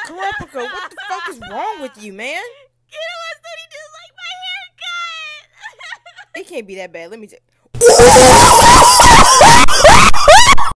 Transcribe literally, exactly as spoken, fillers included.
Kurapika, what the fuck is wrong with you, man? Kiddo said he just like my haircut. It can't be that bad. Let me check.